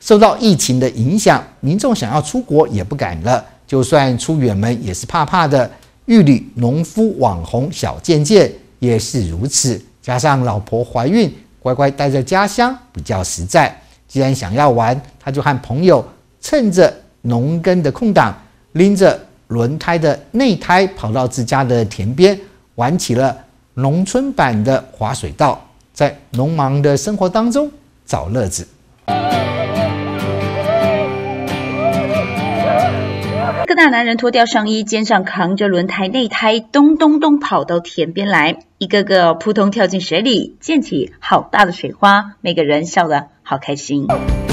受到疫情的影响，民众想要出国也不敢了，就算出远门也是怕怕的。玉里农夫网红小健健也是如此，加上老婆怀孕，乖乖待在家乡比较实在。既然想要玩，他就和朋友趁着农耕的空档，拎着轮胎的内胎跑到自家的田边，玩起了农村版的滑水道，在农忙的生活当中找乐子。 个大男人脱掉上衣，肩上扛着轮胎内胎，咚咚咚跑到田边来，一个个扑通跳进水里，溅起好大的水花，每个人笑得好开心。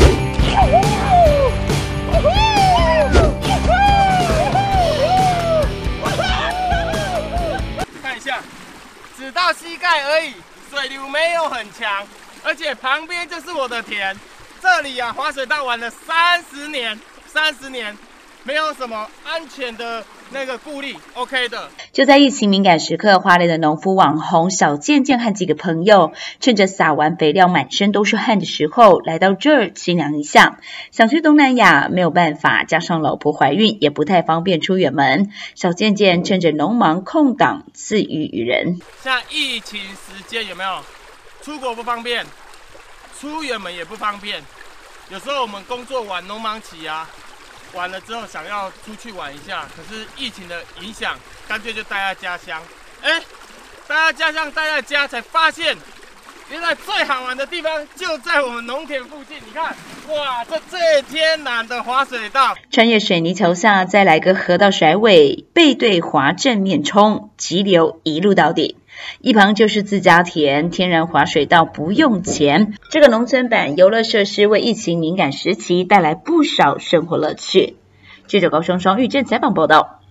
看一下，只到膝盖而已，水流没有很强，而且旁边就是我的田，这里啊滑水道玩了30年。没有什么安全的那个顾虑 ，OK 的。 就在疫情敏感时刻，花莲的农夫网红小健健和几个朋友，趁着撒完肥料满身都是汗的时候，来到这儿清凉一下。想去东南亚没有办法，加上老婆怀孕，也不太方便出远门。小健健趁着农忙空档，自娱于人。 像疫情时间有没有？出国不方便，出远门也不方便。有时候我们工作完农忙期啊。完了之后想要出去玩一下，可是疫情的影响，干脆就待在家乡。待在家乡，待在家才发现，原来最好玩的地方就在我们农田附近。你看，哇，这最天然的滑水道， 穿越水泥桥下，再来个河道甩尾，背对滑正面冲，急流一路到底。一旁就是自家田，天然滑水道不用钱。这个农村版游乐设施为疫情敏感时期带来不少生活乐趣。记者高双双、玉珍采访报道。